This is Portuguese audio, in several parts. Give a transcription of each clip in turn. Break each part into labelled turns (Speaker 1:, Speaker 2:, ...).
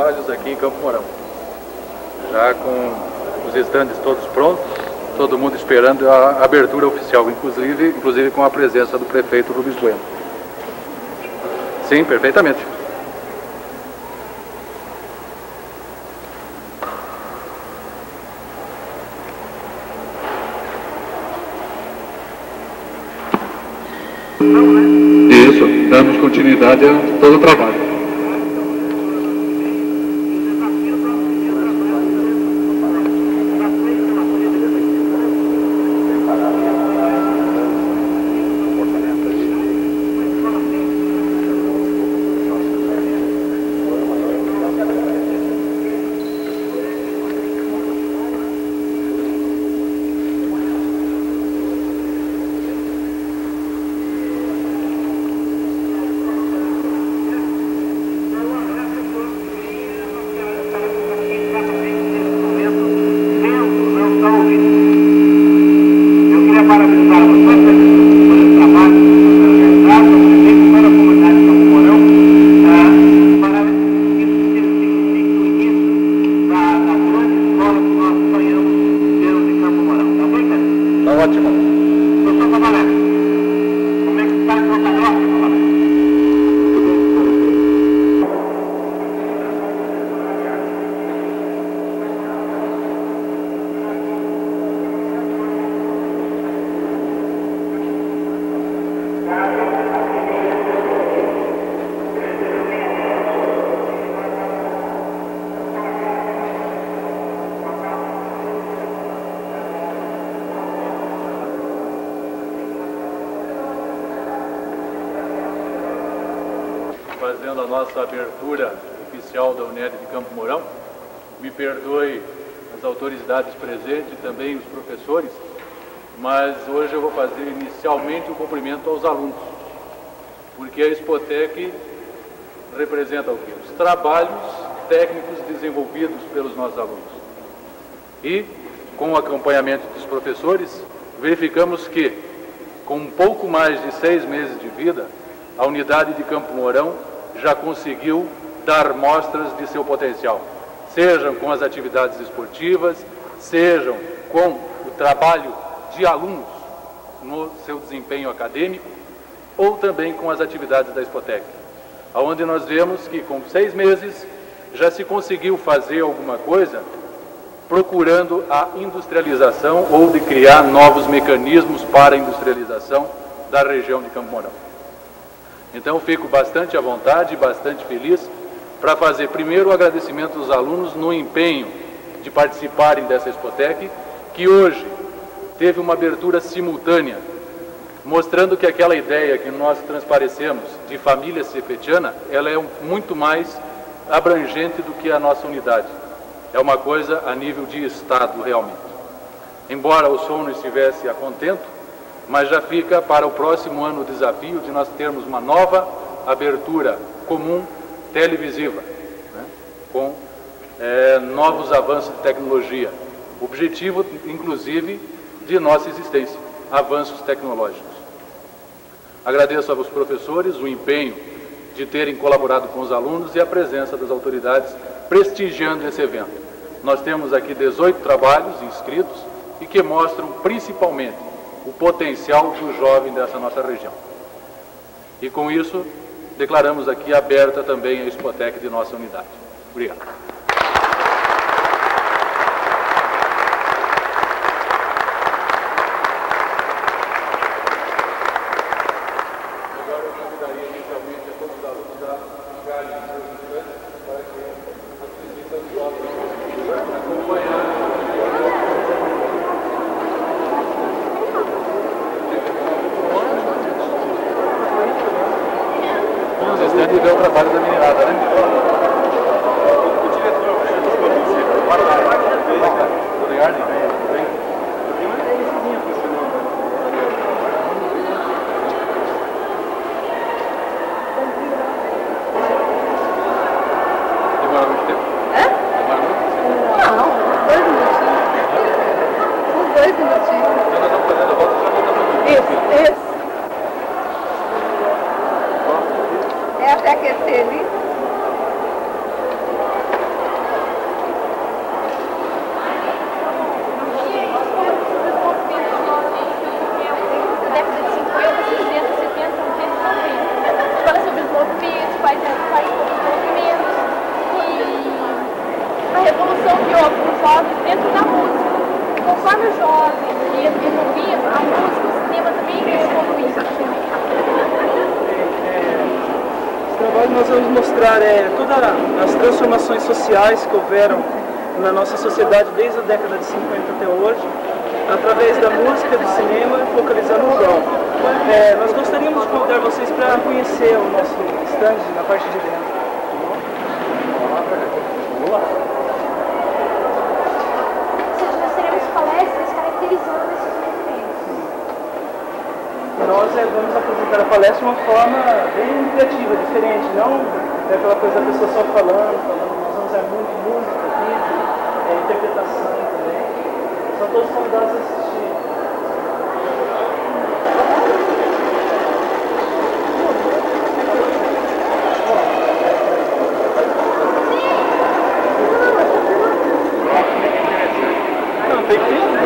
Speaker 1: trabalhos aqui em Campo Mourão. Já com os estandes todos prontos, todo mundo esperando a abertura oficial, inclusive com a presença do prefeito Rubens Bueno. Sim, perfeitamente. Isso, damos continuidade a todo o trabalho. Fazendo a nossa abertura oficial da UNED de Campo Mourão, me perdoe as autoridades presentes e também os professores, mas hoje eu vou fazer inicialmente o cumprimento aos alunos, porque a Expotec representa o quê? Os trabalhos técnicos desenvolvidos pelos nossos alunos. E, com o acompanhamento dos professores, verificamos que, com um pouco mais de 6 meses de vida, a unidade de Campo Mourão já conseguiu dar mostras de seu potencial, sejam com as atividades esportivas, sejam com o trabalho de alunos no seu desempenho acadêmico, ou também com as atividades da Expotec, onde nós vemos que com 6 meses já se conseguiu fazer alguma coisa procurando a industrialização ou de criar novos mecanismos para a industrialização da região de Campo Mourão. Então, fico bastante à vontade e bastante feliz para fazer primeiro o agradecimento aos alunos no empenho de participarem dessa Expotec, que hoje teve uma abertura simultânea, mostrando que aquela ideia que nós transparecemos de família cefetiana, ela é muito mais abrangente do que a nossa unidade. É uma coisa a nível de Estado, realmente. Embora o som não estivesse a contento, mas já fica para o próximo ano o desafio de nós termos uma nova abertura comum televisiva, né, com novos avanços de tecnologia. Objetivo, inclusive, de nossa existência, avanços tecnológicos. Agradeço aos professores o empenho de terem colaborado com os alunos e a presença das autoridades prestigiando esse evento. Nós temos aqui 18 trabalhos inscritos e que mostram principalmente o potencial do jovem dessa nossa região. E com isso, declaramos aqui aberta também a Expotec de nossa unidade. Obrigado. Agora eu convidaria inicialmente a todos os alunos a ficarem em seus estudantes para que as visitas possam acompanhar. E ver o trabalho da meninada, né? O diretor, obrigado. Demora muito tempo?
Speaker 2: É?
Speaker 1: Demora muito tempo?
Speaker 2: Não, 2 minutinhos. Uns 2 minutinhos.
Speaker 1: Então nós vamos fazendo a volta e já voltamos aqui.
Speaker 2: Isso. É até aquecer ali. conforme o jovem ia evoluindo, a música, o cinema também ia evoluindo.
Speaker 3: Esse trabalho nós vamos mostrar todas as transformações sociais que houveram na nossa sociedade desde a década de 50 até hoje, através da música, do cinema, focalizando o jovem. Nós gostaríamos de convidar vocês para conhecer o nosso stand na parte de dentro.
Speaker 2: Nós teremos palestras caracterizando esses movimentos.
Speaker 3: Nós vamos apresentar a palestra de uma forma bem criativa, diferente, não é aquela coisa da pessoa só falando. Nós vamos usar muito música, vídeo, interpretação também. São todos convidados a assistir. Não, tem que ir.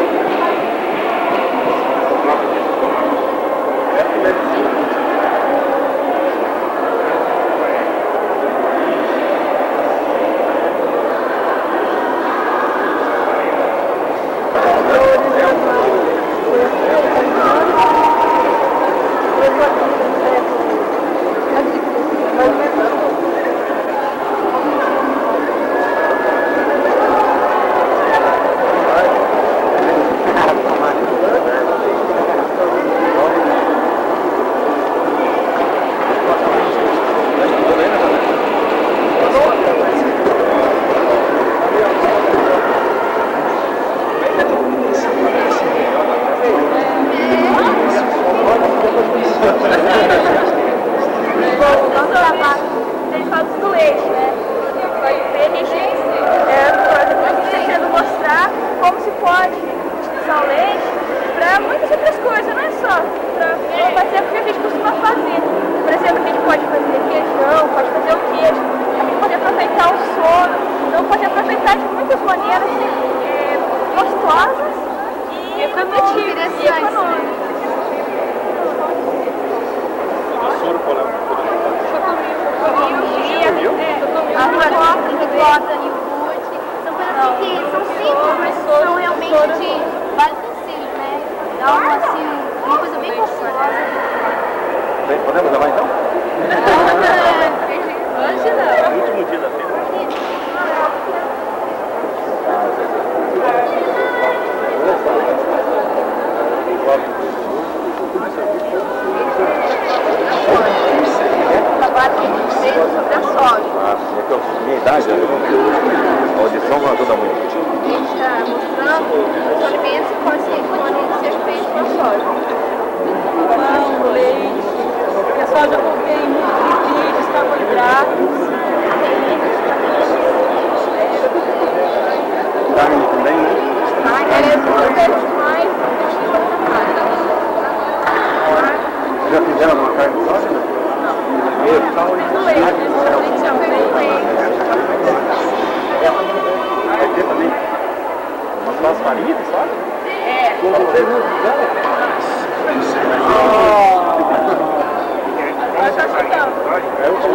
Speaker 4: Podemos levar então?
Speaker 2: Hoje não.
Speaker 4: O último dia da feira.
Speaker 2: Sobre a soja.
Speaker 4: Minha idade, a audição não ajuda muito.
Speaker 2: A gente está mostrando os alimentos que podem ser feitos com a soja.
Speaker 5: Pão, leite, porque a soja contém muitos lipídios, carboidratos.
Speaker 4: Carne também, né?
Speaker 2: É um deles mais
Speaker 4: Já fizeram alguma carne de soja?
Speaker 2: do leite. Leite é um leite.
Speaker 4: Vai ter também. Umas farinhas de soja?
Speaker 2: É.
Speaker 4: Com vocês não fizeram? É o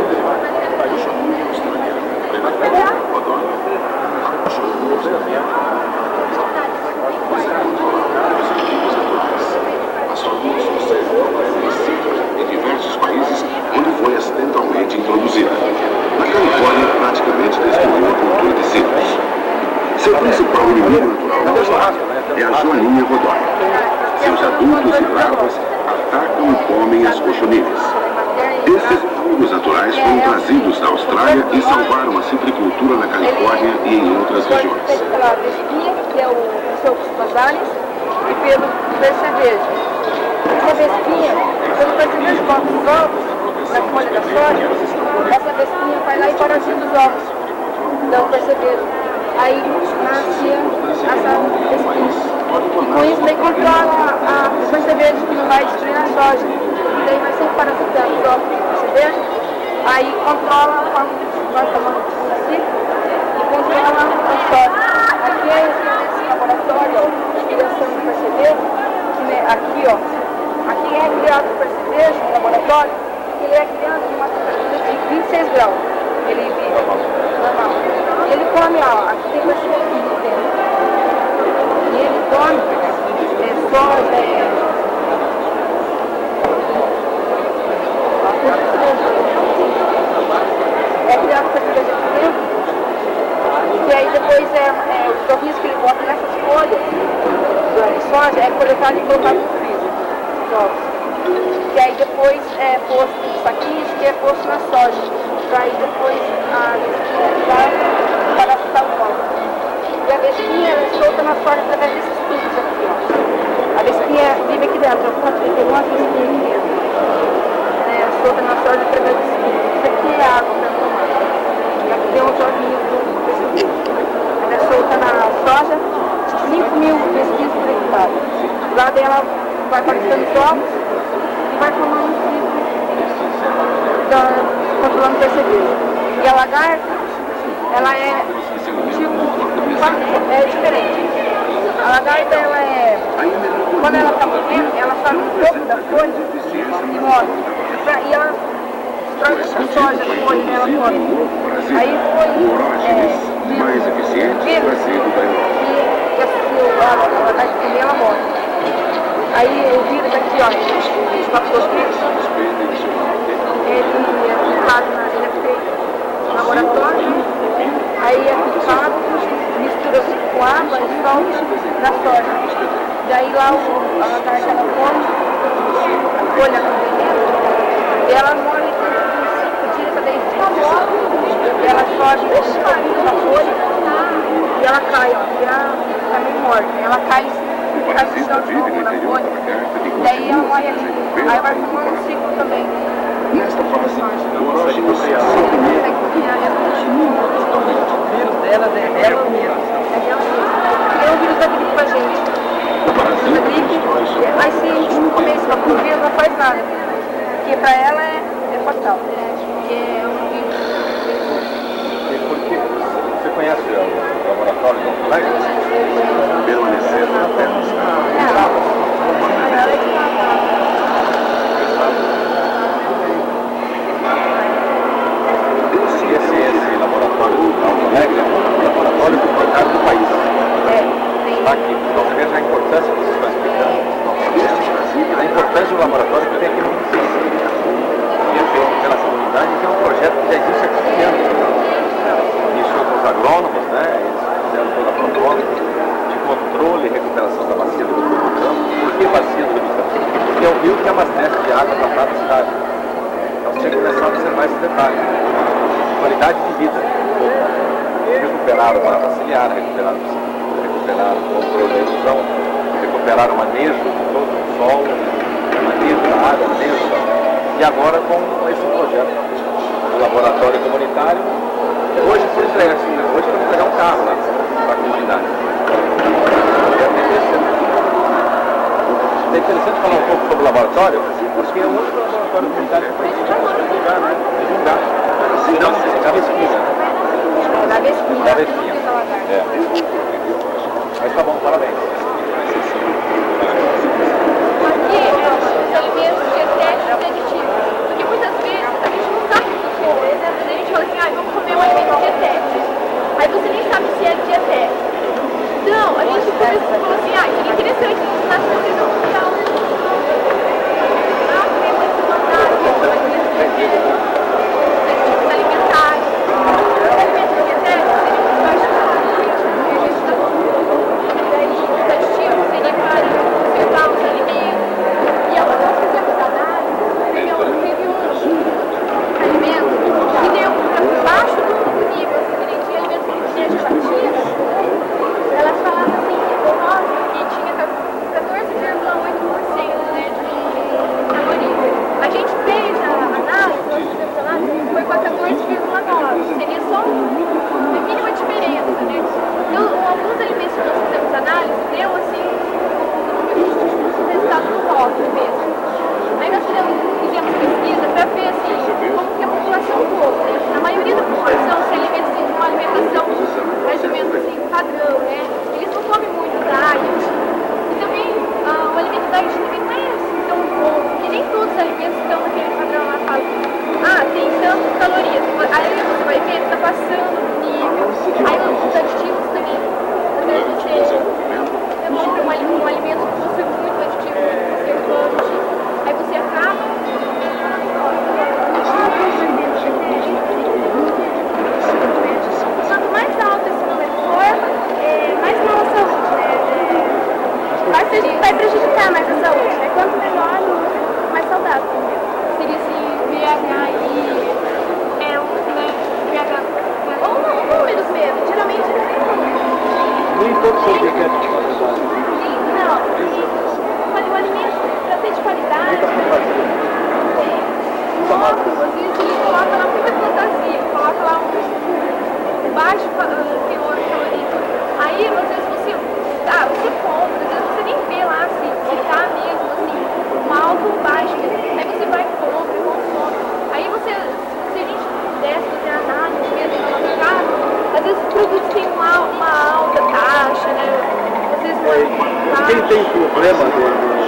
Speaker 6: em diversos países onde foi acidentalmente introduzida. Na Califórnia, praticamente destruiu a cultura de cítricos. Seu principal inimigo natural é a joaninha rodóia. Seus adultos e larvas atacam e comem as cochonilhas. Esses fungos naturais foram trazidos da Austrália e salvaram a citricultura na Califórnia e em outras regiões.
Speaker 2: Pela vespinha, que é o Pseudomonas basalis, e pelo percevejo. Essa vespinha, quando o percevejo bota os ovos na folha da soja, essa vespinha vai lá e parasita os ovos do percevejo. Aí nasce essa vespinha. E com isso daí controla o percevejo, que não vai destruir a soja. E daí vai sempre parasitando os ovos do percevejo. Aí controla a forma que vai tomando o ciclo e controla a soja. Aqui é esse laboratório, ó, de criação do percevejo, que aqui, ó, aqui é criado o percevejo no laboratório, que ele é criado em uma temperatura de 26 graus. Ele vive normal. E ele come, ó, aqui tem percevejo dentro. E ele come soja é coletado e colocado no freezer, os ovos. Que aí depois é posto em saquinhos, que é posto na soja. Para aí depois a vespinha usar para assustar os ovos. E a vespinha é solta na soja através desses tubos aqui, ó. A vespinha vive aqui dentro, tem uma vespinha aqui dentro. Solta na soja através desses tubos. Isso aqui é água para tomar. E aqui tem uns ovinhos do pescoço. Ela é solta na soja, 5.000 vespinhas por hectare. Lá dela vai aparecendo os ovos e vai formando um ciclo controlando o percevejo. E a lagarta, ela é tipo, é diferente. A lagarta, ela é, quando ela está morrendo, ela sobe no topo da folha e morre. E ela destrói a soja, a folha, né? Ela morre. Aí foi
Speaker 6: mais eficiente
Speaker 2: e a lagarta também, ela morre. Aí o vírus aqui, ó, ele é feito no laboratório, aí é picado, mistura com água e solta na soja. Daí lá a lagarta ela come, a folha com veneno, e ela morre por 5 dias a 10 dias. E ela sobe na folha e ela cai, ó, e ela tá meio morta. Ela cai no chão de novo na folha, daí ela morre ali. Aí vai formando um ciclo também.
Speaker 6: Nesta fase,
Speaker 3: O vírus delas é ela mesma.
Speaker 2: É o vírus da gripe pra gente. O vírus da gripe, mas se a gente não comer esse vírus, não faz nada. Porque pra ela é fatal. Porque é um vírus.
Speaker 4: E por que? Você conhece o laboratório do colega?
Speaker 6: permanecer na terra.
Speaker 4: Esse laboratório do Alto Alegre é um laboratório do mercado do país. Está aqui. Então você veja a importância que vocês estão explicando. E a importância do laboratório que tem aqui no município. E é feito pela comunidade, que é um projeto que já existe há 15 anos. Isso com os agrônomos, né? Eles fizeram toda a proposta de controle e recuperação da bacia do Rio do Campo. Por que bacia do Rio do Campo? Porque é o rio que abastece de água para cada cidade. Então você tem que começar a observar esse detalhe. Qualidade de vida. Recuperar o mapa ciliar, recuperar o controle da erosão, recuperar o manejo de todo o solo, o manejo da água, o manejo da... E agora com esse projeto do laboratório comunitário, hoje por entrega, hoje para entregar um carro lá para a comunidade. É interessante falar um pouco sobre o laboratório, porque é o único laboratório comunitário que foi divulgar, né? Divulgar. Não, da Vespinha.
Speaker 2: Da Vespinha.
Speaker 4: Da Vespinha. É. Mas tá bom, parabéns.
Speaker 5: Aqui, os alimentos dietéticos aditivos. Porque muitas vezes a gente não sabe o que é. Por exemplo, a gente fala assim, vamos comer um alimento dietético. Aí você nem sabe se é dietético. Então, a gente falou assim, seria interessante ensinar se vocês não fizeram. Um alimento que possui muito aditivo, muito conservante. vai prejudicar mais a saúde, né? Quanto melhor, mais saudável, entendeu? Seria assim, VHI, VH... Ou números mesmo, geralmente não tem números.
Speaker 4: Nem todos são pequenos de qualidade.
Speaker 5: Não, o alimento para ser de qualidade. Às vezes ele coloca lá muita fantasia, coloca lá um baixo teor calórico. Aí, às vezes você compra, às vezes você nem vê lá se tá mesmo assim, um alto ou baixo. Aí você vai e compra e consome. Aí você, se a gente pudesse fazer análise mesmo no mercado, às vezes os produtos têm uma alta taxa, né? Às vezes
Speaker 4: quem tem problema de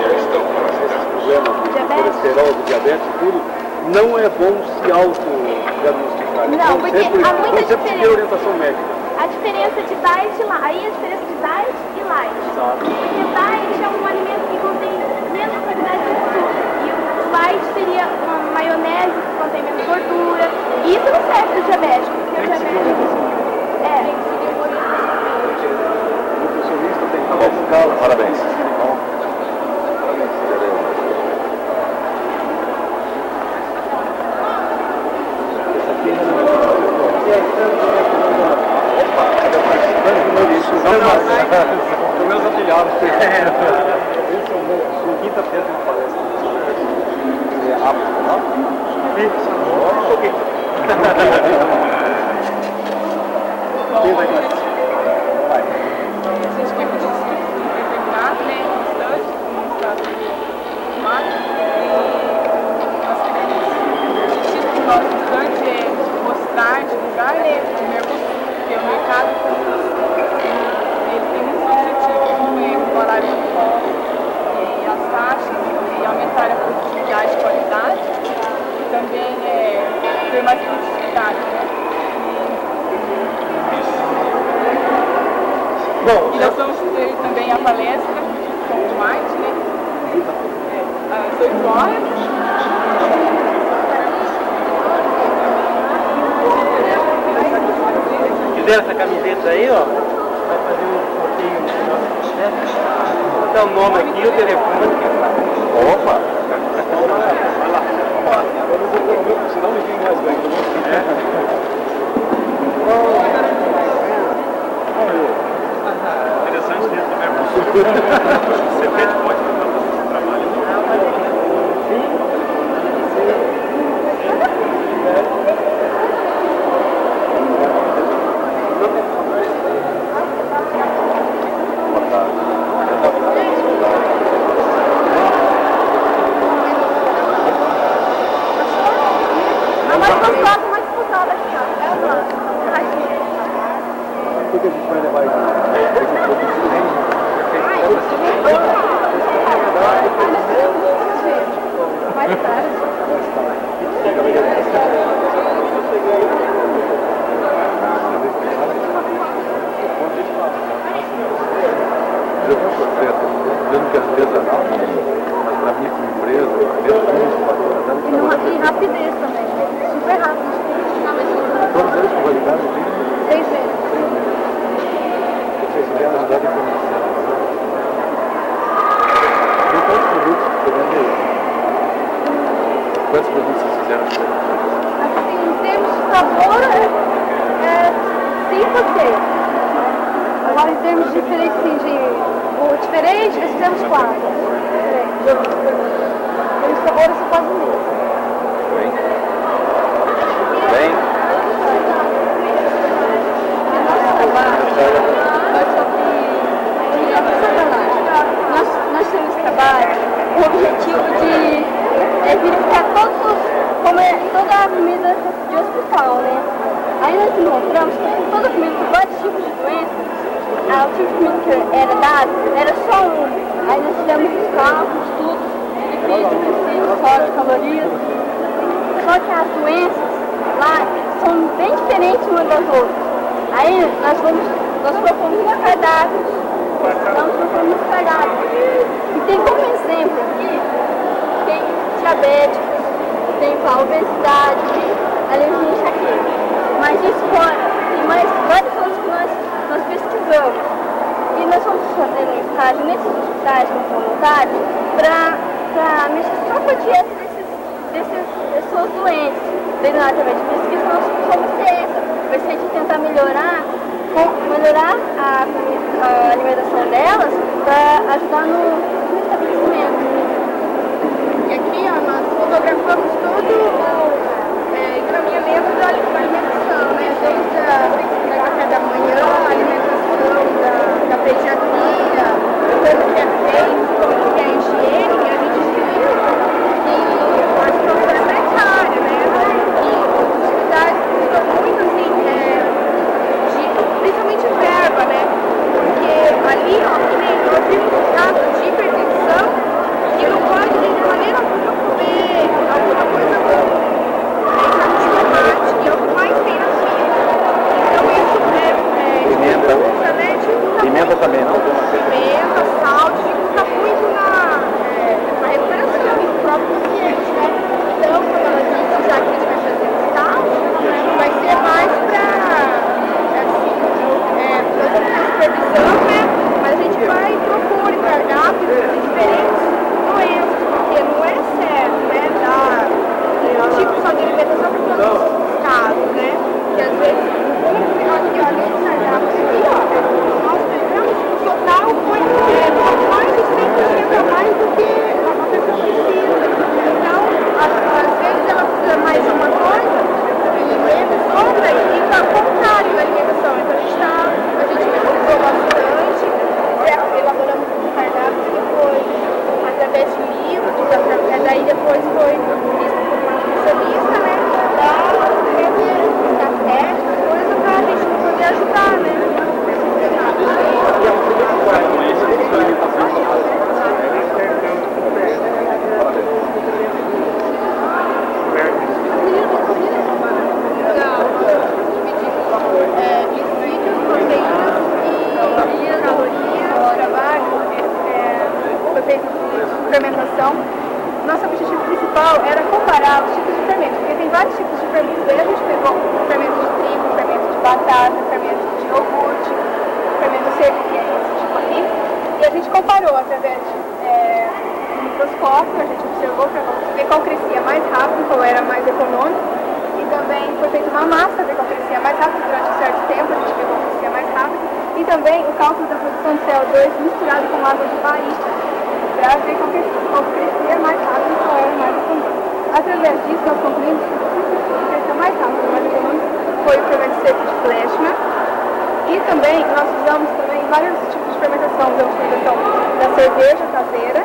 Speaker 4: colesterol, de diabetes e tudo, não é bom se auto-diagnosticar.
Speaker 5: Não, porque há muita diferença.
Speaker 4: Orientação médica.
Speaker 5: A diferença de diet e light. Aí a diferença de diet e light. Porque diet é um alimento que contém menos quantidade de açúcar. E o light seria uma maionese que contém menos gordura. E isso não serve para o diabético. Porque o diabético tem que seguir uma orientação.
Speaker 4: O nutricionista tem que dar parabéns. Os meus afilhados. Esse é o quinta-feira tem uma palestra. É rápido, não? Isso. Quem vai começar? Vai.
Speaker 3: A gente quer pedir determinado, né? Instante, um estado de tomate. E o tipo do nosso instante é mostrar, divulgar, né? O Mercosul, que é o mercado ele tem muitos objetivos, como o horário de fome, as taxas, e aumentar a produtividade de qualidade, e também ter mais produtividade, né?
Speaker 4: Bom,
Speaker 3: e nós vamos ter também a palestra com o Mike, né? Às 8 horas.
Speaker 7: Fizer essa camiseta aí, ó, vai fazer um sorteio no final do processo. Vou dar o nome aqui, o telefone.
Speaker 4: Opa! Vai lá. Eu não vou pôr o meu, senão ninguém mais ganha. Interessante dentro do Mercosul. Você pode fazer esse trabalho.
Speaker 5: A mais gostosa, mais disputada aqui, ó. É o nosso.
Speaker 4: O que a gente vai levar aqui?
Speaker 5: Mais tarde.
Speaker 4: Dando que artesanal, mas para mim como empresa,
Speaker 5: E rapidez também. Super rápido.
Speaker 4: todos eles com validade de
Speaker 5: 6 meses.
Speaker 4: vocês tiveram a idade comercial. E quantos produtos você vende aí? Quantos produtos vocês fizeram?
Speaker 5: Assim, em termos de sabor, 5 ou 6. Agora, em termos diferentes, assim, diferente, nós fizemos 4. Os sabores são quase o mesmo.
Speaker 4: Bem. Bem.
Speaker 5: Nós temos trabalho com o objetivo de verificar toda a comida de hospital, né? Aí nós encontramos que toda a comida com vários tipos de doenças, o tipo de comida que era dado era só um. Aí nós fizemos os cálculos, tudo, de física, sódio, calorias. Só que as doenças lá são bem diferentes umas das outras. Aí nós propomos um cardápio. Nós propomos um cardápio. E tem como exemplo aqui, tem diabéticos, tem obesidade, tem alergia e enxaqueca. Mas isso fora, tem mais vários outros que nós pesquisamos. E
Speaker 2: nós fomos fazer um estágio nesses hospitais como voluntários para mexer só com a dieta dessas pessoas doentes. Daí, através de pesquisa, nós fomos ciência. Vai ser de tentar melhorar a alimentação delas para ajudar no estabelecimento. E aqui, ó, nós fotografamos todo o encaminhamento da alimentação, né? Desde a café da manhã, a alimentação da pediatria, como que é feito, como que é a higiene, a gente viu. E a situação é precária, né? E os hospitais precisam muito, assim, principalmente verba, né? Porque ali, ó, que nem nós vimos casos de hipertensão que não pode de maneira alguma comer alguma coisa boa. E é o que mais tem na China. Então isso
Speaker 4: Pimenta.
Speaker 2: Né?
Speaker 4: Pimenta também, não?
Speaker 2: Pimenta, sal, dificulta muito na recuperação do próprio paciente, né? Então, quando ela disse já que a gente vai fazer um estágio, vai ser mais para supervisão, né? Mas a gente vai propor em cardápios de diferentes doenças, porque não é certo, né? Dar um tipo só de alimentação para todos os casos, né? Que às vezes, aqui, ó, nesse cardápio aqui, ó, nós pegamos o total foi mais de 100% a mais do que a pessoa precisa. Então, às vezes ela precisa mais de uma coisa e menos outra, e fica ao contrário da alimentação. Então a gente pesquisou bastante, elaboramos um cardápio depois, através de livros, daí depois foi visto por uma nutricionista, né? Para ver café, coisa para a gente poder ajudar, né? Fermentação. Nosso objetivo principal era comparar os tipos de fermento, porque tem vários tipos de fermento. Daí a gente pegou fermento de trigo, fermento de batata, fermento de iogurte, fermento seco, que é esse tipo aqui, e a gente comparou através de microscópio, a gente observou para ver qual crescia mais rápido, qual era mais econômico, e também foi feita uma massa, ver qual crescia mais rápido durante um certo tempo, a gente pegou qual crescia mais rápido, e também o cálculo da produção de CO2 misturado com água de barista, para ver qual crescia mais rápido e qual era mais econômico. Através disso, nós concluímos que o que cresceu mais rápido e mais econômico foi o fermento seco de Fleischmann. E também, nós usamos também vários tipos de fermentação. Usamos fermentação da cerveja caseira.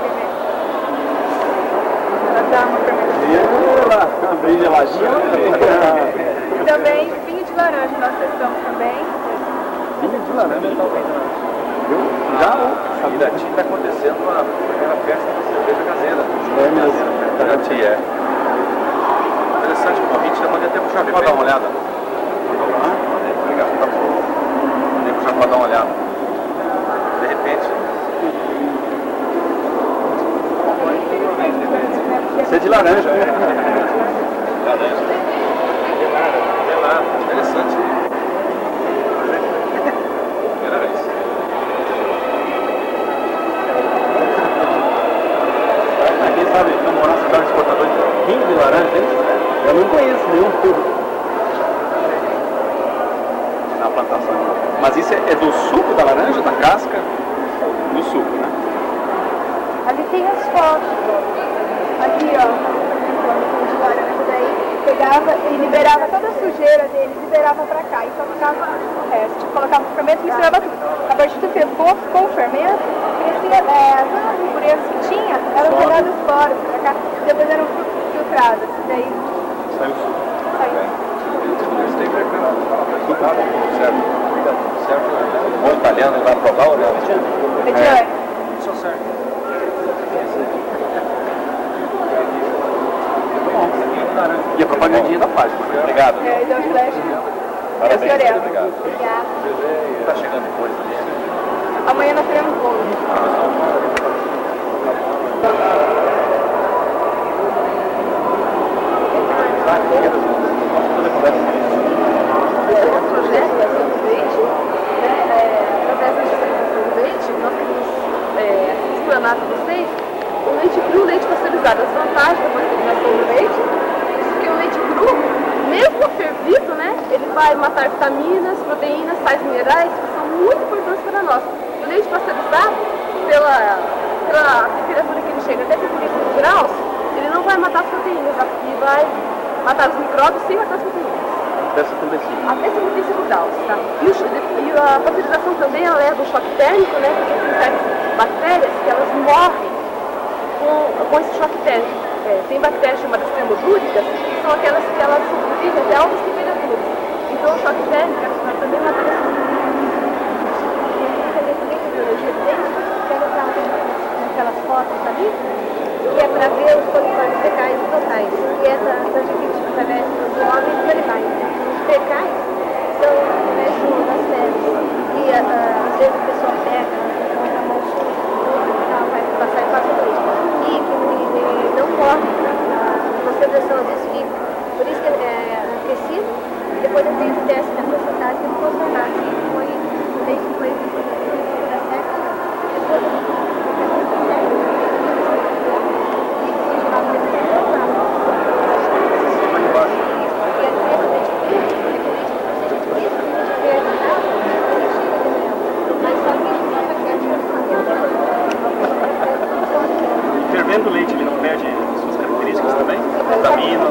Speaker 2: Ela dá uma fermentação.
Speaker 4: Bem geladinho.
Speaker 2: E também vinho de laranja, nós testamos também.
Speaker 4: Vinho de laranja, talvez. Já a vida aqui está acontecendo a primeira festa da cerveja caseira. É mesmo. Garantia, é. Interessante, o convite, você pode até puxar para dar uma olhada. Obrigado, tá bom. Pode puxar para dar uma olhada. De repente. Você é de laranja, né? Laranja. Gelado. Interessante. Primeira vez. Sabe, namorar esse cara exportador de vinho de laranja deles? Eu não conheço nenhum tudo. Na plantação. Mas isso é do suco da laranja, da casca? Do suco, né?
Speaker 2: Ali tem as fotos. Aqui, ó, de laranja daí, pegava e liberava toda a sujeira dele, liberava pra cá e só ficava o resto. Colocava o fermento e misturava tudo. A partir do tempo, com o fermento, crescia, todas as impurezas que tinha eram jogadas fora, pra cá, depois eram filtradas. Daí
Speaker 4: saiu o suco.
Speaker 2: Saiu.
Speaker 4: Certo. Certo. Bom italiano, vai provar, olha.
Speaker 2: Ediane.
Speaker 3: Só certo.
Speaker 4: E a propagandinha da página. Obrigado.
Speaker 2: E da Flash.
Speaker 4: Parabéns.
Speaker 2: Obrigada.
Speaker 4: Está chegando depois ali.
Speaker 2: Amanhã nós teremos bolo. mencionar para vocês o leite cru e o leite pasteurizado, as vantagens da pasteurização do leite, porque o leite cru, mesmo fervido, né, ele vai matar vitaminas, proteínas, sais minerais, que são muito importantes para nós. O leite pasteurizado, pela temperatura que ele chega até 35 graus, ele não vai matar as proteínas, e vai matar os micróbios sem matar as proteínas.
Speaker 4: Até 75.
Speaker 2: Até 75 graus, tá? E a pasteurização também ela leva o choque térmico, né? Porque tem certas bactérias que elas morrem com esse choque térmico. Tem bactérias chamadas termodúricas, que são aquelas que elas sobrevivem até altas temperaturas. Então o choque térmico também mata essas aquelas fotos ali, que é para ver os coliformes fecais totais, que é da genética através dos homens e dos animais. Os fecais são mesmo das fezes, e às vezes a pessoa pega a mão suja, vai passar e passa por isso. E que não corre a concentração desse líquido. Por isso que é aquecido, e depois ele tem esse teste na porcentagem que ele constatar se foi o leite que foi da certa, depois
Speaker 3: fervendo o leite, ele não perde suas características também? Vitaminas,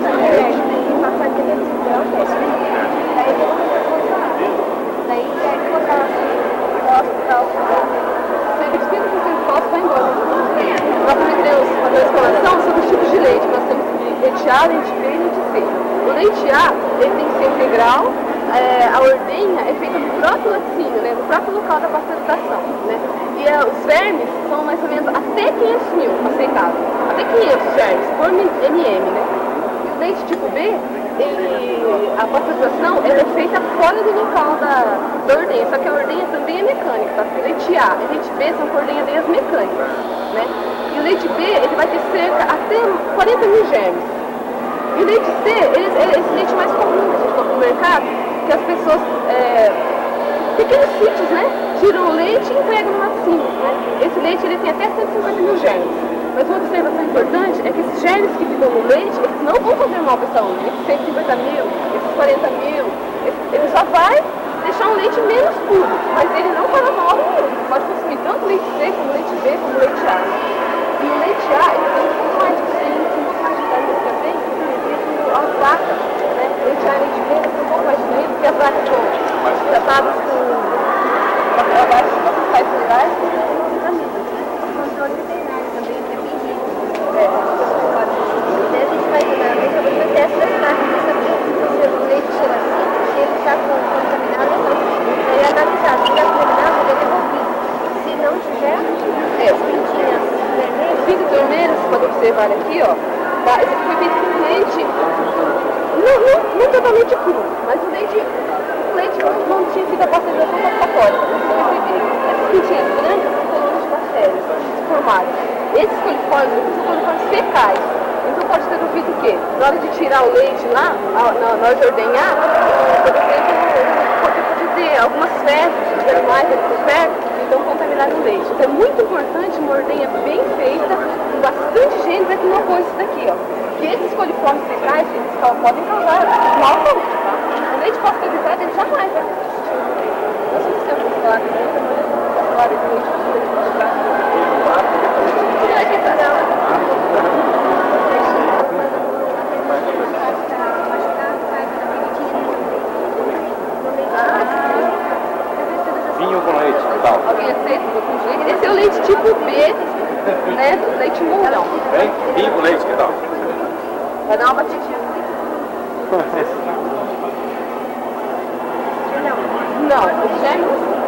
Speaker 2: sobre os tipos de leite. Nós temos leite A, leite B e leite C. O leite A, ele tem que ser integral, a ordenha é feita no próprio laticínio, né, no próprio local da pasteurização, né, e os vermes são mais ou menos até 500 mil aceitáveis, até 500 vermes por mm, né. E o leite tipo B, a pasteurização ela é feita fora do local da ordenha, só que a ordenha também é mecânica, tá? O leite A e leite B são com ordenhadeiras mecânicas, né. E o leite B, ele vai ter cerca até 40 mil germes. E o leite C, esse leite mais comum que a gente compra no mercado, que as pessoas, pequenos sítios, né, tiram o leite e entregam no laticínio, né. Esse leite, ele tem até 150 mil germes. Mas uma observação importante é que esses germes que ficam no leite, eles não vão fazer mal para a saúde. Esses 150 mil, esses 40 mil, ele só vai deixar um leite menos puro, mas ele não fará mal nenhum. Você pode consumir tanto leite C, como leite B, como leite A. E o leite A, ele tem um pouco mais de nutrientes, um pouco mais de vitaminas também, devido às vacas, né? O leite A e leite B tem um pouco mais de nutrientes, porque as vacas são tratadas com vários sais minerais e vitaminas. O controle veterinário também é bem rico. A gente vai fazer teste da cidade para saber se o leite cheira assim, se ele está contaminado ou não. Daí é analisado, se está contaminado, ele é devolvido. Se não tiver, as pintinhas vermelhas. Pintas vermelhas, você pode observar aqui, ó. Tá? Esse aqui foi feito com leite, não totalmente cru, mas o leite não tinha sido a pasteurização satisfatória. Você perceber. Essas pintinhas brancas são colônias de bactérias se formaram. Esses coliformes são coliformes fecais. Então pode ter ouvido o quê? Na hora de tirar o leite lá, na hora de ordenhar, pode ter algumas fezes de animais ali por perto, então contaminar o leite. Então é muito importante uma ordenha bem feita, com bastante higiene, para que não ocorra isso daqui, ó. Porque esses coliformes fecais, eles podem causar mal à saúde, tá? O leite pasteurizado, ele jamais vai ter. Nós não temos que falar de leite pasteurizado.
Speaker 4: Vinho com leite, que tal?
Speaker 2: Alguém aceita um pouquinho de leite? Esse é o leite tipo B, né, do leite mourão.
Speaker 4: Hein? Vinho com leite, que tal?
Speaker 2: Vai dar uma batidinha. Não, o germe...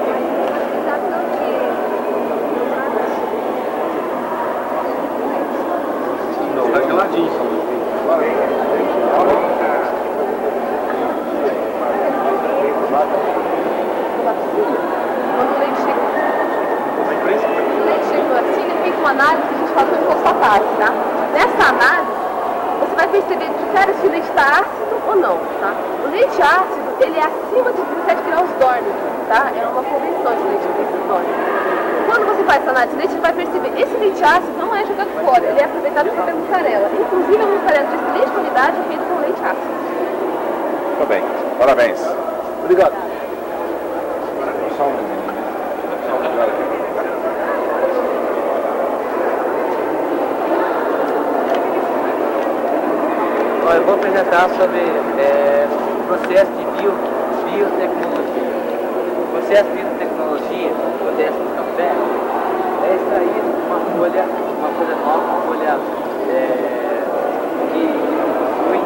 Speaker 4: Não, tá geladinho.
Speaker 2: Quando o leite chega assim, ele fica uma análise que a gente faz com fosfatase, tá? Nessa análise, você vai perceber de cara se o leite está ácido ou não, tá? O leite ácido, ele é acima de 17 graus Dornier. tá? É uma convenção de leite decisório. Quando você faz essa análise de leite, você vai perceber que esse leite ácido não é jogado fora, ele é aproveitado para fazer mussarela. Inclusive a mussarela de excelente qualidade é feita com leite ácido.
Speaker 4: Muito bem, parabéns.
Speaker 3: Obrigado.
Speaker 4: Só um lugar aqui.
Speaker 7: Eu vou apresentar sobre o processo de biotecnologia. O processo de biotecnologia acontece no café é extrair uma folha nova, uma folha que não possui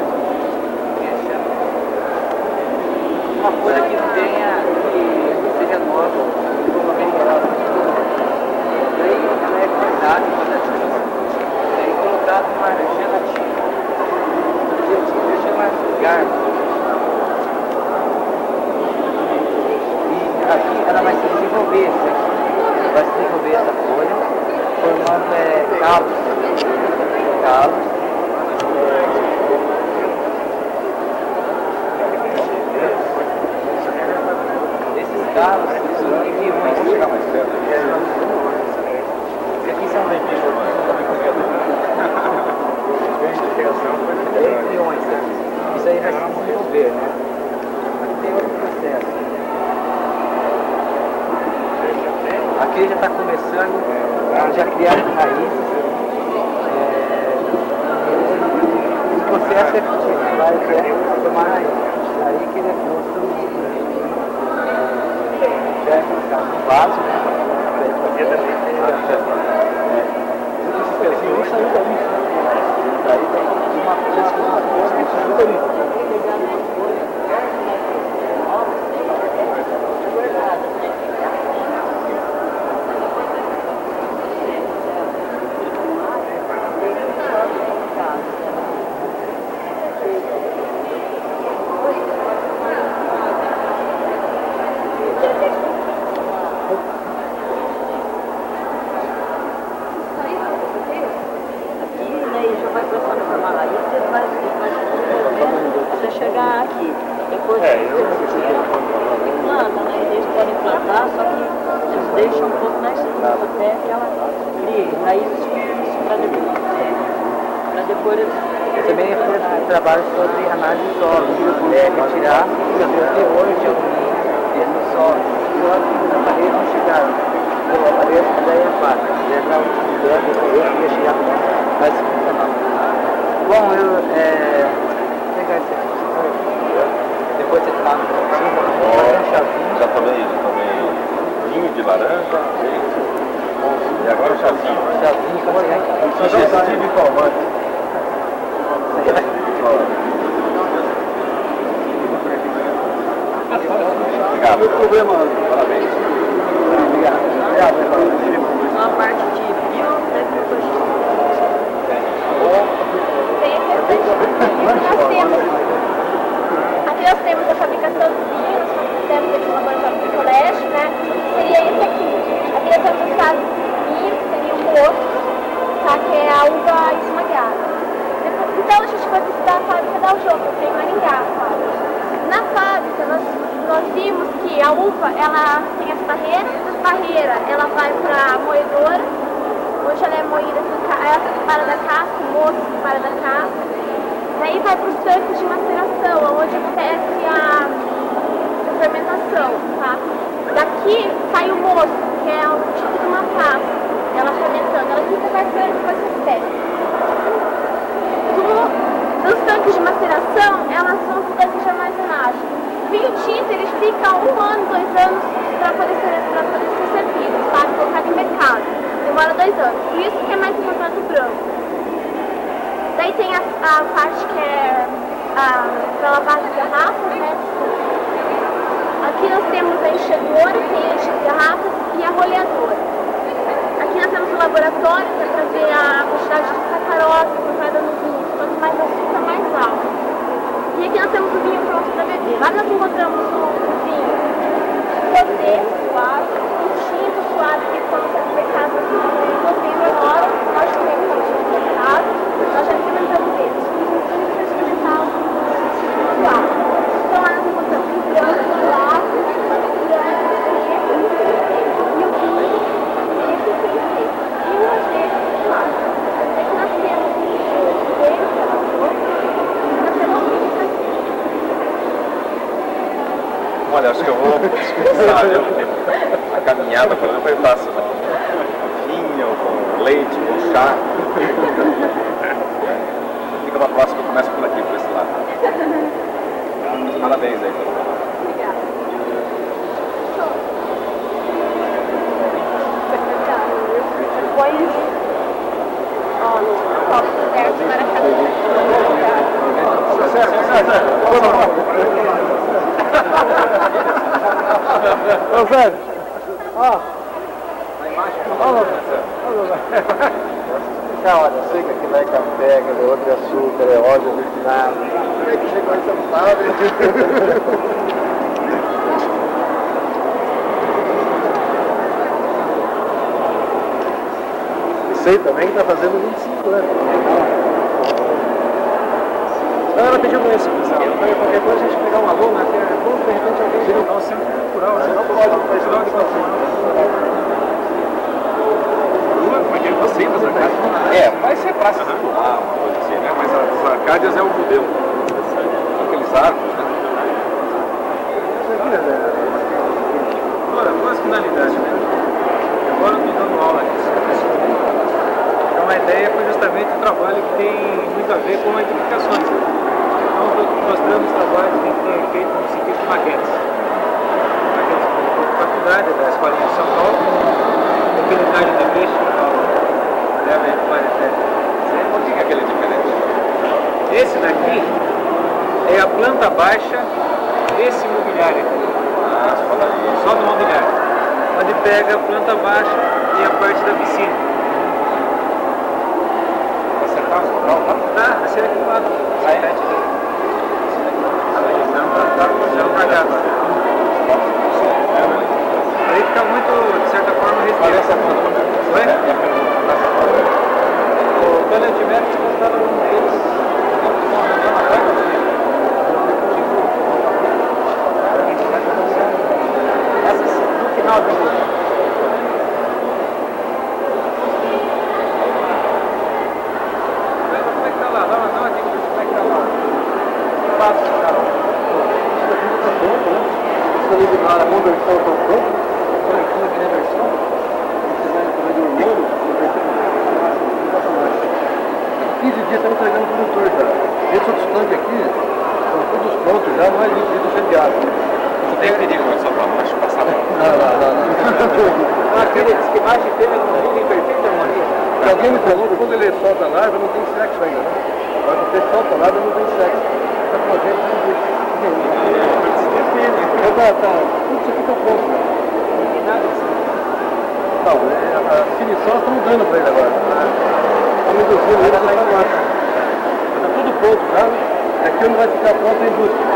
Speaker 7: uma folha que seja nova, totalmente nova. Daí ela é cortada e colocada numa gelatina. Chama garfo. E aqui ela vai se desenvolver, essa folha, formando calos. Esses calos são embriões. Vou chegar mais perto. E aqui são embriões. Isso aí vai se desenvolver, né? Aqui tem outro processo. Aqui já está começando já a criar raízes. O processo é que vai tomar raiz. Aí que ele é posto no vaso, né?
Speaker 8: Até chegar aqui. Depois planta, né? Eles podem plantar, só que eles deixam um pouco na estufa até que ela crie raízes firmes para depois eles
Speaker 7: também é trabalho sobre análise de solo, retirar o teor de alumínio no solo. Os aparelhos não chegaram. O aparelho daí é fácil. Já está utilizando o teor que ia chegar mais funcional. Bom, eu pegar esse aqui. Depois você está no chazinho.
Speaker 4: Já tomei vinho de laranja, e agora o chazinho.
Speaker 7: Chazinho, quando chegar aqui.
Speaker 4: Digestivo e calmante. Obrigado. Não tem problema. Parabéns.
Speaker 7: Obrigado.
Speaker 8: uma parte de biotecnologia.
Speaker 5: Aqui nós temos a fabricação dos vinhos, temos aqui o laboratório do colégio, né? Seria esse aqui. Aqui nós temos os casos de vinho, que seria o moço, tá? Que é a uva esmagada. Então a gente foi visitar a fábrica da Aljoca, que é em Maringá. Na fábrica nós vimos que a uva ela tem as barreiras, ela vai para a moedora, onde ela é moída, ela se separa da casca, o moço se separa da casca. Daí vai para os tanques de maceração, onde acontece a fermentação, tá? Daqui sai o moço, que é um tipo de uma pasta, ela fermentando, ela fica bacana e depois se seca. Os tanques de maceração, elas são os tanques de armazenagem. O vinho tinto, ele fica 1 ano, 2 anos para poder ser servido, tá? Colocado em mercado. Demora 2 anos. Por isso que é mais importante o branco. Daí tem a parte que é para lavar as garrafas, né? Aqui nós temos a enxadora, que enche as garrafas, e a roleadora. Aqui nós temos o laboratório, que é para ver a quantidade de sacarose encontrada no vinho. Quanto mais açúcar, mais alto. E aqui nós temos o vinho pronto para beber. Lá nós encontramos o vinho rosé, suave, o tinto suave, que foram no mercado em novembro agora. Nós tivemos no mercado, nós já experimentamos eles. Os vinhos para experimentar o tinto suave. Então lá nós encontramos o branco, o lápis,
Speaker 4: Olha, acho que eu vou dispensar, viu? A caminhada, por exemplo, eu faço com vinho, com leite, com chá. Fica uma próxima, eu começo por aqui, por esse lado. Parabéns aí, pelo trabalho.
Speaker 7: Ô, Zé, ó. Olha, eu sei que aqui não é café, que é outro açúcar, é óleo refinado. Como é que chegou aí, você não sabe? Sei também que tá fazendo 25 anos. Ela pediu com isso, pessoal. Eu falei, qualquer coisa a gente pegar um aluno, de repente alguém dá um centro cultural, né? Não pode, mas não de
Speaker 4: Como é que ele passeia das Arcádias? É, vai ser praça circular, uma coisa assim, né? Mas as Arcádias é o modelo. Aqueles arcos, né?
Speaker 3: Agora, duas finalidades, né? Agora eu estou dando aula aqui. Então a ideia foi justamente o trabalho que tem muito a ver com edificações. Então estou mostrando os trabalhos que a gente tem feito no sentido de maquetes. Maquetes de faculdade, da Escolinha de São Paulo, aquele galho de peixe, realmente vale a pena.
Speaker 4: Por que aquele é diferente?
Speaker 3: Esse daqui é a planta baixa desse mobiliário aqui.
Speaker 4: Ah,
Speaker 3: Só do mobiliário. Onde pega a planta baixa e a parte da piscina.
Speaker 4: Acertar o local, tá?
Speaker 3: Tá, vai ser aqui do lado.
Speaker 4: Sai, né?
Speaker 3: Não cagado. Aí fica muito, de certa forma, restrito. Oi? O Pellet Médico está no mundo deles. Essas no final do mundo. Como é que tá lá? Dá uma dica pra como é que tá lá. Passo, cara.
Speaker 7: Isso ali de lá, a conversão está pronta. Olha aqui na reversão. Você vai fazer de hormônio, 15 dias estamos entregando o produtor já. Esses outros tanques aqui são todos prontos já, mais 20 litros de água.
Speaker 4: Não tem perigo, é só para baixo passar.
Speaker 7: Não.
Speaker 3: Aquele que mais de pena não fica em perfeita harmonia.
Speaker 7: Alguém me falou que quando ele solta a larva não tem sexo ainda, né? Mas quando ele solta a larva não tem sexo. Tá com a gente, não tem. Então tá, tudo isso aqui tá pronto.
Speaker 3: Não tem nada assim.
Speaker 7: Não, a definição estamos dando para ele agora. Estamos induzindo ele para a marcha. Está tudo pronto já. Aqui onde vai ficar pronto a indústria.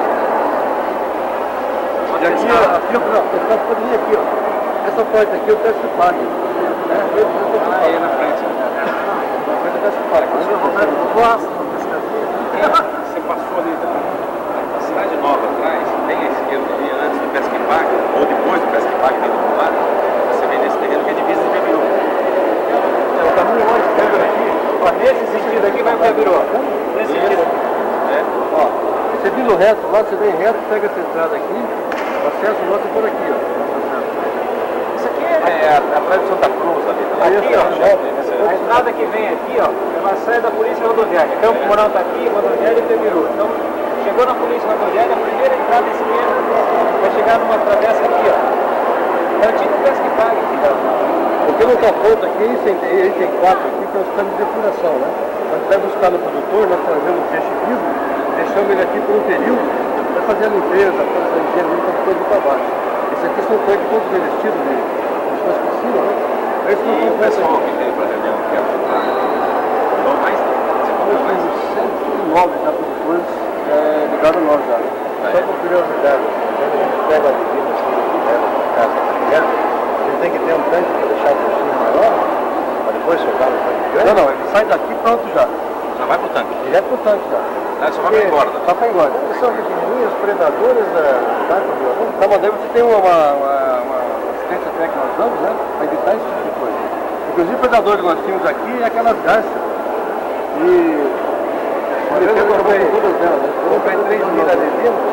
Speaker 7: E aqui, ó, pessoal, pode vir aqui, ó. Essa parte aqui eu peço que pague.
Speaker 4: Aí na frente.
Speaker 7: Eu peço que pague.
Speaker 4: Você passou ali da Cidade Nova atrás, bem à esquerda ali, antes do Pesca e Pague, ou depois do Pesca e Pague, bem do outro lado, você vê nesse terreno que é divisa de Gabiru.
Speaker 3: O caminho onde pega aqui, ó, nesse sentido aqui vai para Gabiru. Nesse sentido.
Speaker 4: É.
Speaker 7: Ó, você vindo reto lá, você vem reto, pega essa entrada aqui, o acesso nosso é por aqui, ó.
Speaker 3: Isso aqui
Speaker 4: É atrás de Santa Cruz ali.
Speaker 3: aqui, ó. A estrada que vem aqui, ó, ela sai da Polícia Rodoviária. Campo Mourão está aqui, Rodoviária e Gabiru. Então, chegou na Polícia Rodoviária, a primeira entrada à esquerda vai chegar numa travessa aqui, ó. É o tipo de Pesca e Pague aqui, ó.
Speaker 7: O que não está pronto aqui, ele tem 4 aqui, que é os canos de depuração, né? Quando vai buscar no produtor, nós trazemos o peixe vivo, deixamos ele aqui por um período, para fazer a limpeza, fazer a higiene, para depois ir para baixo. Esse aqui são tanques todos revestidos de pessoas por cima, né? Esse não
Speaker 4: E o
Speaker 7: tem
Speaker 4: pessoal que veio para a reunião, que quer ajudar, mandou mais? Você mandou mais?
Speaker 7: 109 já produtores ligados a nós já. Só por curiosidade, quando a gente pega a bebida assim, leva para casa pequena, ele tem que ter um tanque para deixar o peixinho maior, para depois soltar no tanque grande. Não, ele sai daqui pronto já.
Speaker 4: Já vai pro tanque?
Speaker 7: Direto pro tanque já.
Speaker 4: Só vai para engorda.
Speaker 7: Só para engorda. Eles são pequenininhos, predadores da violão. Tá, mas daí você tem uma assistência técnica que nós damos, né? Para evitar esse tipo de coisa. Inclusive o predador que nós tínhamos aqui é aquelas garças. E eu comprei todas elas, né? Eu comprei 3 mil adesivos,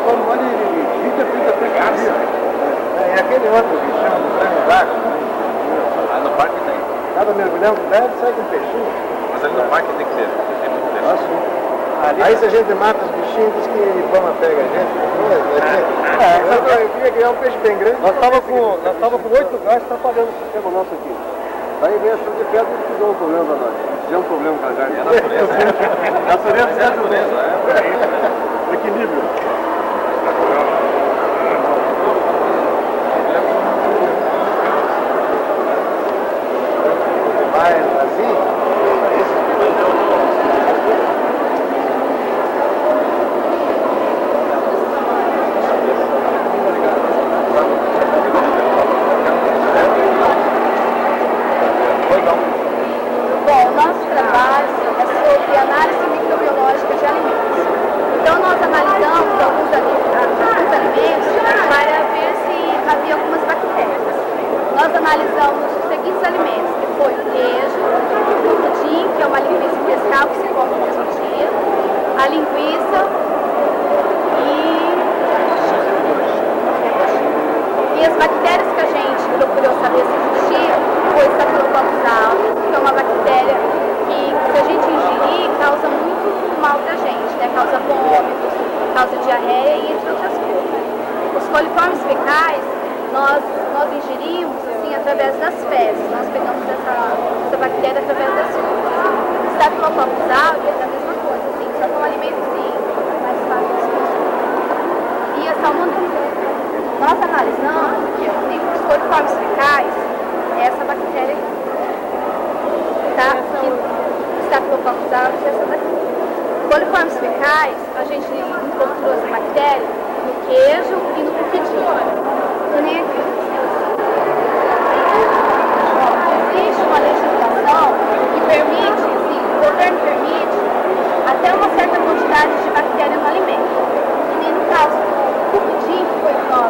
Speaker 4: come um monte de 20 a 30 peixes. E aquele outro que chama do frango vaca. Aí no parque tem. Cada mergulhão que deve sai com peixinho. Mas ali no parque tem que ter. Tem muito peixe. Aí se a gente mata os bichinhos, diz que Ibama pega a gente. Eu queria criar um peixe bem grande. Nós estávamos com 8 gás, está pagando o sistema nosso aqui. Aí vem a chuva de pedra e ficou um problema para nós. Fizemos um problema com a carne. É a natureza. Natureza é a natureza. É equilíbrio. Vai assim?
Speaker 2: Analisamos os seguintes alimentos, que foi o queijo, o pudim, que é uma linguiça integral que se come no mesmo dia, a linguiça e as bactérias que a gente procurou saber se existia foi Staphylococcus aureus, que é uma bactéria que, se a gente ingerir, causa muito mal pra gente, né? Causa vômitos, causa diarreia e entre outras coisas. Os coliformes fecais, nós ingerimos assim, através das fezes, nós pegamos essa bactéria através das fezes. Staphylococcus aureus é a mesma coisa, assim, só que é um alimento assim, mais fácil de se consumir. E a salmonela. Nós analisamos que os coliformes fecais é essa bactéria aqui, tá? Staphylococcus aureus é essa daqui. Coliformes fecais, a gente encontrou essa bactéria no queijo e no pudim. Que nem aqui. Existe uma legislação que permite, assim, o governo permite até uma certa quantidade de bactéria no alimento. E nem no caso do pudim, que foi nós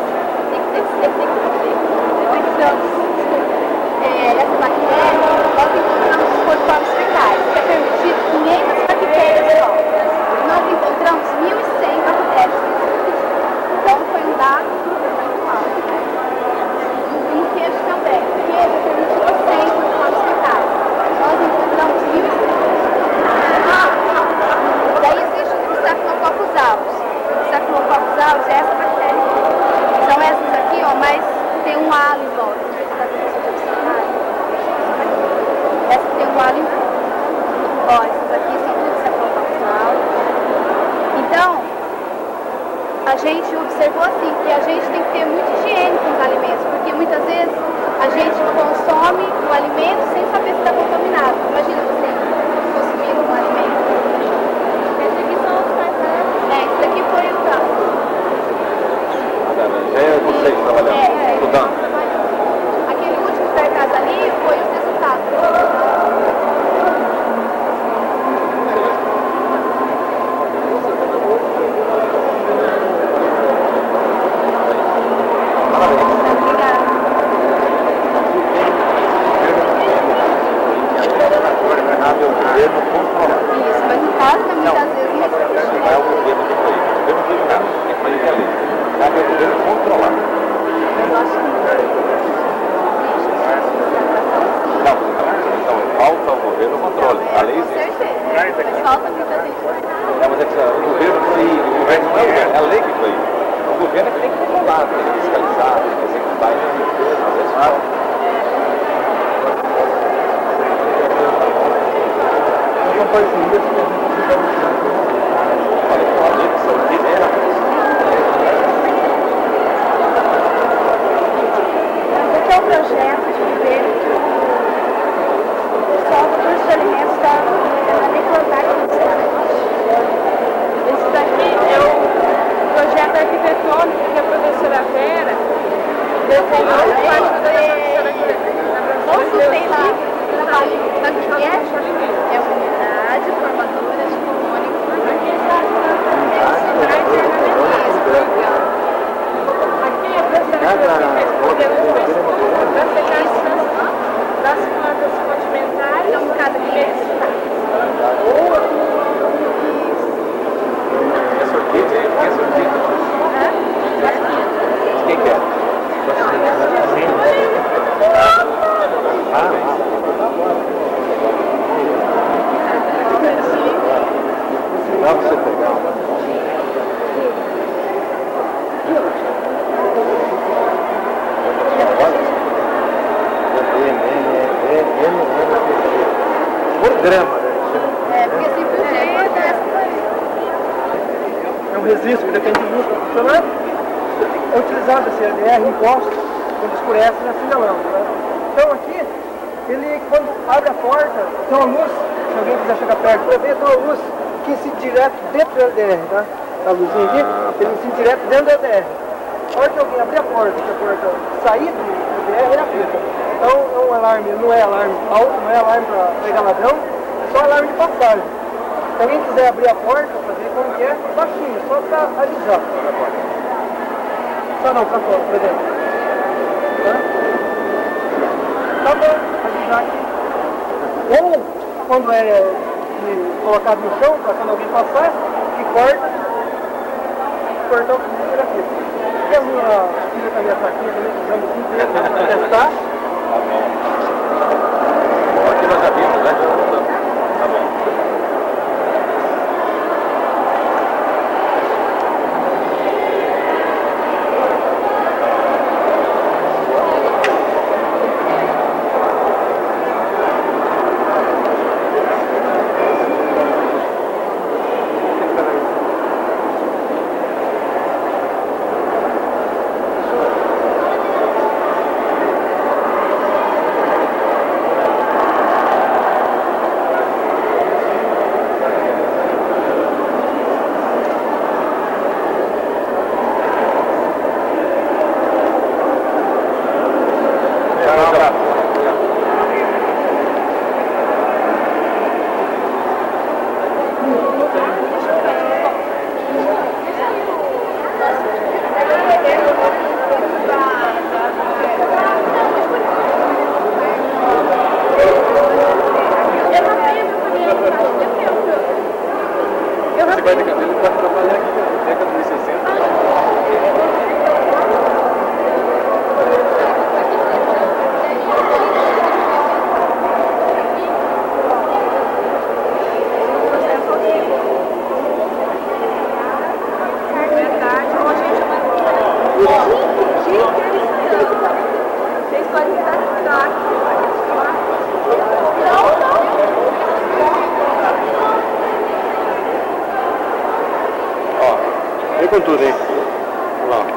Speaker 2: detectamos essa bactéria, nós encontramos os coliformes fecais, que é permitido 500 bactérias só. Nós encontramos 1.100 bactérias nesse pudim. Então foi um dado muito alto. E no queijo também. O queijo é permitido 100 coliformes fecais. Nós encontramos 1.100. Daí existe o Staphylococcus aureus. O Staphylococcus aureus é essa bactéria. São essas aqui, ó, mas tem um halo em volta. Essa tem um halo em volta. Ó, essas aqui são tudo Staphylococcus aureus. Então, a gente observou assim que a gente tem que ter muita higiene com os alimentos, porque muitas vezes a gente consome o alimento sem saber se está contaminado. Imagina você consumir um alimento. Esse aqui são os cartazes. Esse daqui foi o caso.
Speaker 4: É vocês trabalhando, estudando.
Speaker 2: Aquele último cartaz ali foi os resultados. Isso, mas no caso, muitas vezes não
Speaker 4: é o governo do país. O governo do país tem que fazer ali. Cabe ao governo controlar. Não, então falta ao governo o controle. A lei existe.
Speaker 2: Com certeza. Mas falta muita gente.
Speaker 4: Não, mas é que o governo proíbe. O governo não é o governo, é a lei que proíbe. O governo é que tem que controlar, tem que fiscalizar, tem que executar. Às vezes falta.
Speaker 2: Esse é o projeto de governo que o pessoal do curso de alimentos está a implantar aqui no Ceará. Esse daqui é o projeto arquitetônico que a professora Vera desenhou no quarto da professora Vera. Consultei lá, trabalho, sabe o que é? É unidade formadora de colônia aqui está aqui a professora das secreções das plantas condimentares, então no caso aqui é
Speaker 4: É sorvete, é sorvete.
Speaker 3: grama, né?
Speaker 2: Porque simplesmente
Speaker 3: É um registro que depende de luz para funcionar. É utilizado esse LR em postos, quando escurece na sinalando. Né? Então aqui, ele quando abre a porta, tem uma luz, se alguém quiser chegar perto para ver, tem uma luz que incide direto dentro do LDR, tá? A luzinha aqui, ele incide direto dentro do LDR. A hora que alguém abrir a porta, que a porta sair do LDR, ele apita. Então é um alarme, não é alarme alto, não é alarme para pegar ladrão, é só alarme de passagem. Se alguém quiser abrir a porta para ver como que é, baixinho, só para avisar. Só não, para fora, por exemplo. Tá? Só para avisar aqui. Ou quando é colocado no chão, para quando alguém passar, que corta, cortar o que aqui. E a minha filha também está aqui, também usando o dia inteiro para testar.
Speaker 4: Tá bom. Aqui nós já vimos, né? Tá bom.
Speaker 9: Vem com tudo, hein? Vamos lá.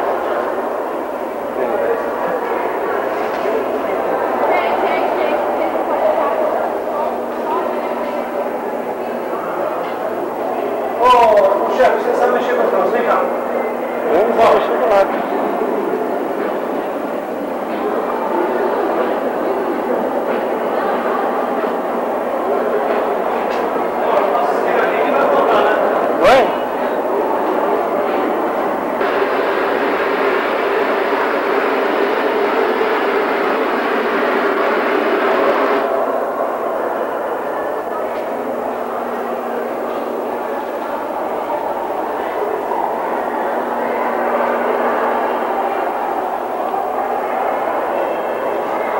Speaker 3: Ô, chefe, você sabe mexer com os troços, vem cá.
Speaker 9: Vamos lá, mexer com lá.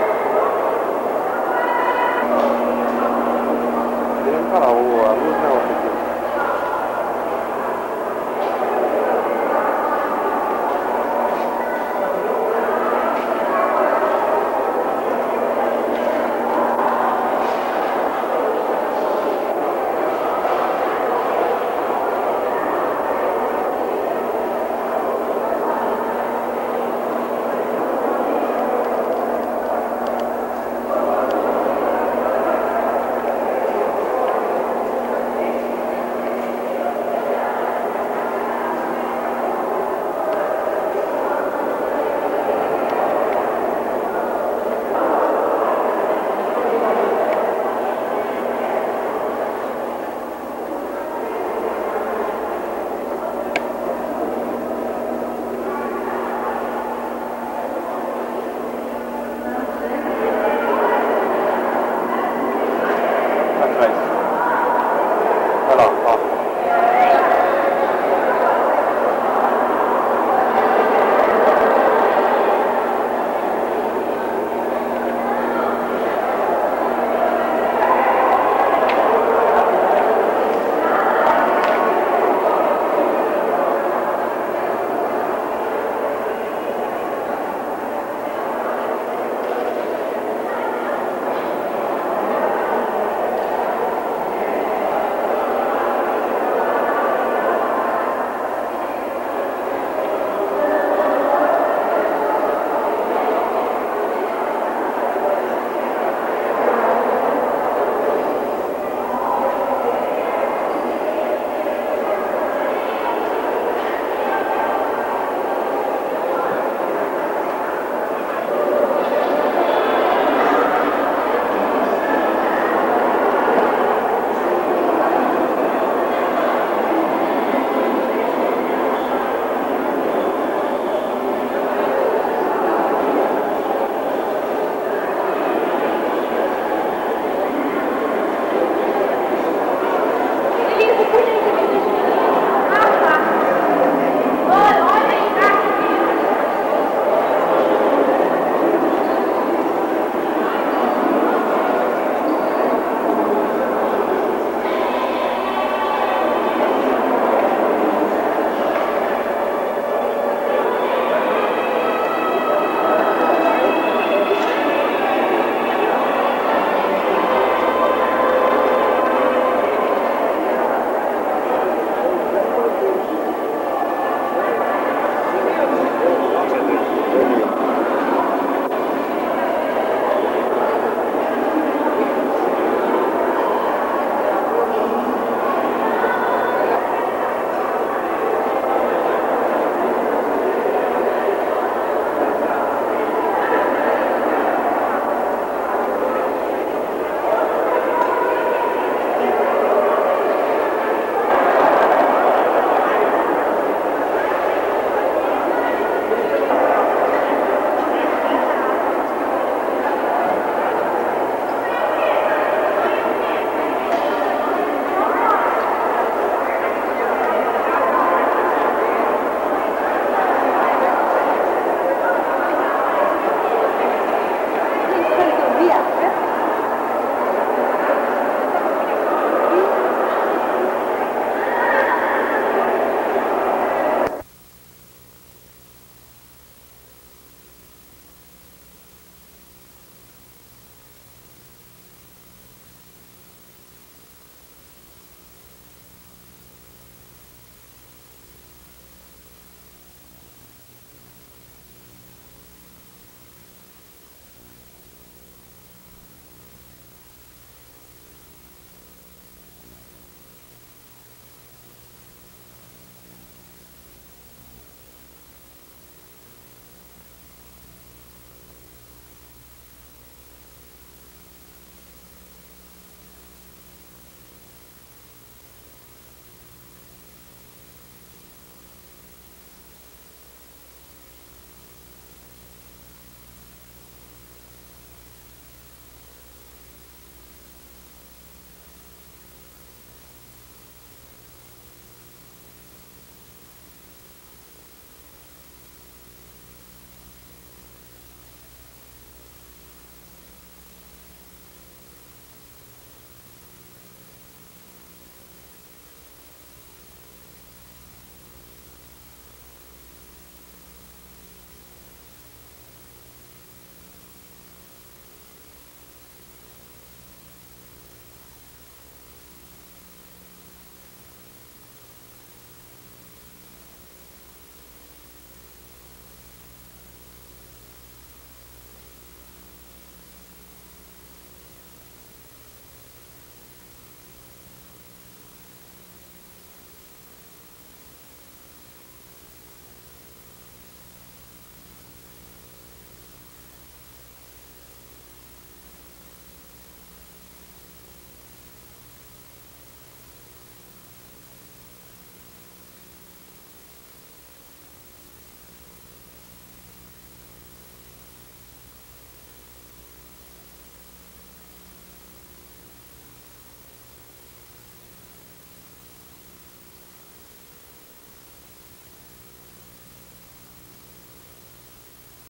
Speaker 9: A luz não.